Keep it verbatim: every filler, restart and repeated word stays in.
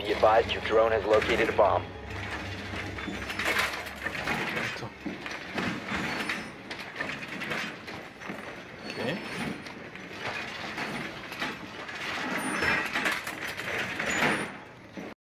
Be advised your drone has located a bomb.